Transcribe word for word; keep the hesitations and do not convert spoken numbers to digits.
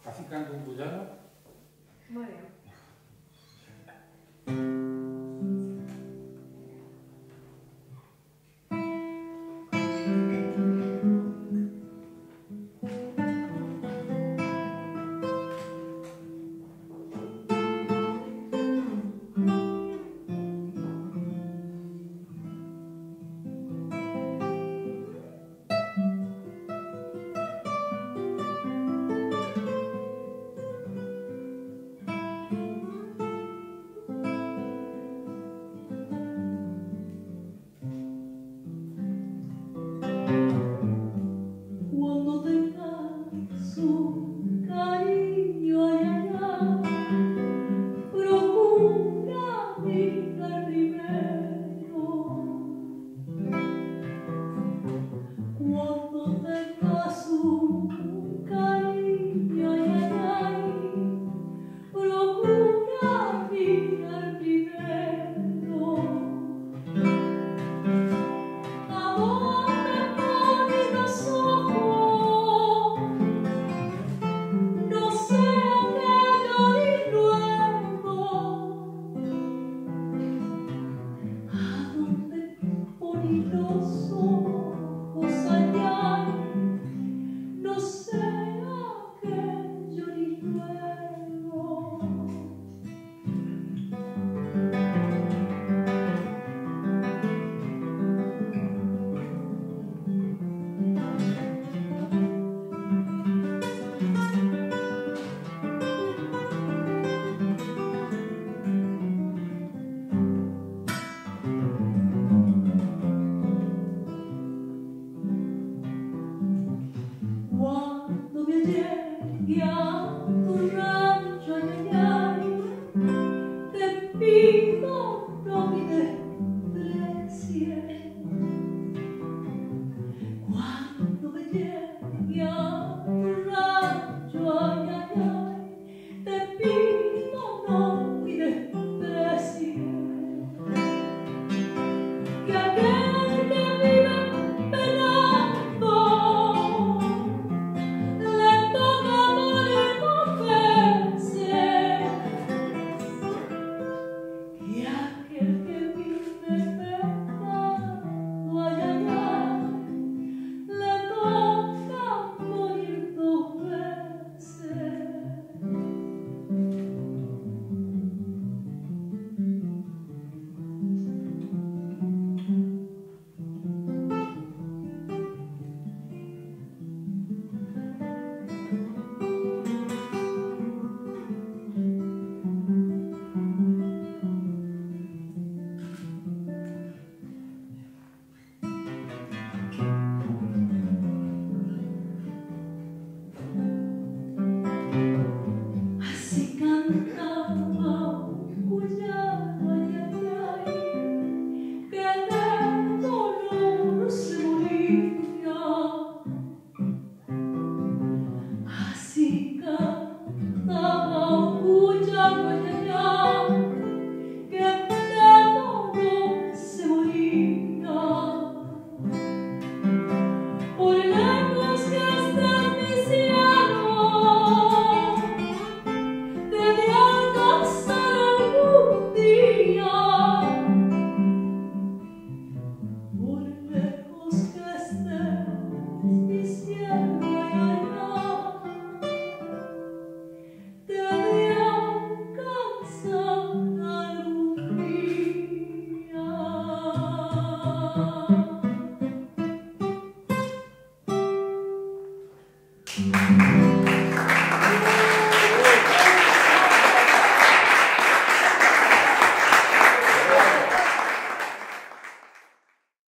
Así canto un bullano. Muy bien. Cuando tengas un cariño, ay, ay, ay, procura mirar primero. Cuando tengas un cariño, ay, ay, ay, procura mirar primero. Amor de bonitos ojos, no sea que llore luego. A donde bonitos ojos hallar, no sea que llore luego. Cuando me llegue a tu radio,